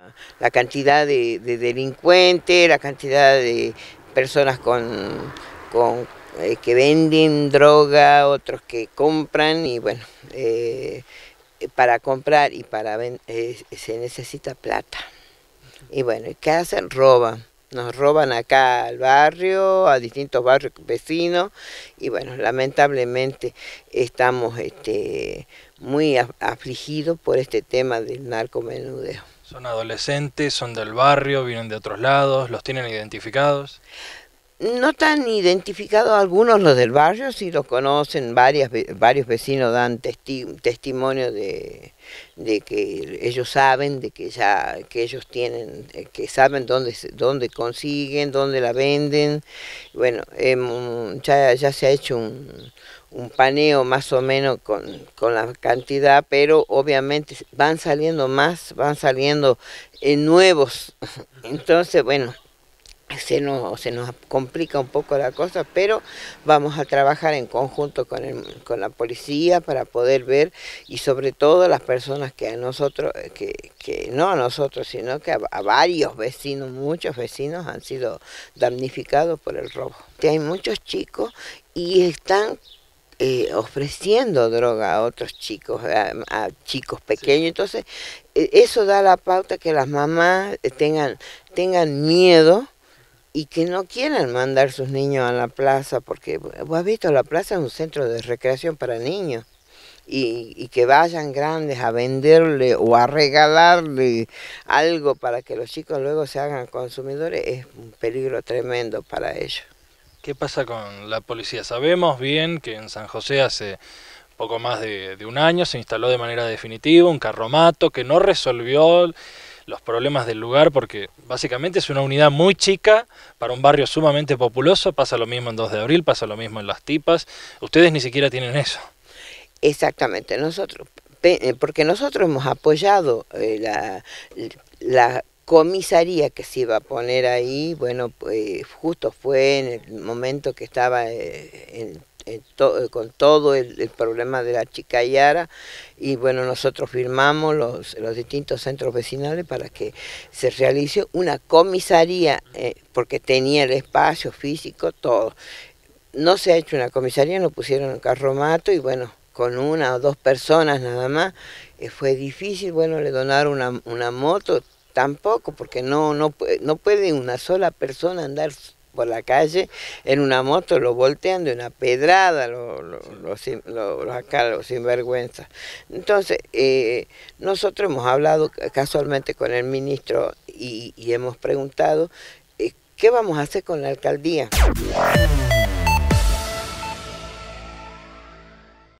La cantidad de delincuentes, la cantidad de personas que venden droga, otros que compran y bueno, para comprar y para vender se necesita plata. Y bueno, ¿qué hacen? Roban. Nos roban acá al barrio, a distintos barrios vecinos, y bueno, lamentablemente estamos muy afligidos por este tema del narcomenudeo. ¿Son adolescentes, son del barrio, vienen de otros lados, los tienen identificados? No tan identificados algunos, los del barrio sí los conocen, varios vecinos dan testimonio de que ellos saben, de que ellos tienen, que saben dónde consiguen, dónde la venden. Bueno, ya se ha hecho un paneo más o menos con la cantidad, pero obviamente van saliendo más, van saliendo nuevos. Entonces, bueno, se nos complica un poco la cosa, pero vamos a trabajar en conjunto con la policía para poder ver, y sobre todo las personas que a nosotros, que no a nosotros, sino que a varios vecinos, muchos vecinos han sido damnificados por el robo. Hay muchos chicos y están ofreciendo droga a otros chicos, a chicos pequeños, entonces eso da la pauta que las mamás tengan miedo y que no quieran mandar sus niños a la plaza, porque vos has visto, la plaza es un centro de recreación para niños, y que vayan grandes a venderle o a regalarle algo para que los chicos luego se hagan consumidores es un peligro tremendo para ellos. ¿Qué pasa con la policía? Sabemos bien que en San José hace poco más de un año se instaló de manera definitiva un carromato que no resolvió los problemas del lugar porque básicamente es una unidad muy chica para un barrio sumamente populoso. Pasa lo mismo en 2 de abril, pasa lo mismo en Las Tipas. Ustedes ni siquiera tienen eso. Exactamente, porque nosotros hemos apoyado la comisaría que se iba a poner ahí. Bueno, pues justo fue en el momento que estaba con todo el problema de la Chicayara, y bueno, nosotros firmamos los distintos centros vecinales para que se realice una comisaría, porque tenía el espacio físico, todo. No se ha hecho una comisaría, nos pusieron un carromato y bueno, con 1 o 2 personas nada más, fue difícil. Bueno, le donaron una moto, tampoco, porque no puede una sola persona andar por la calle en una moto, lo voltean de una pedrada los sinvergüenzas. Entonces, nosotros hemos hablado casualmente con el ministro y hemos preguntado, ¿qué vamos a hacer con la alcaldía?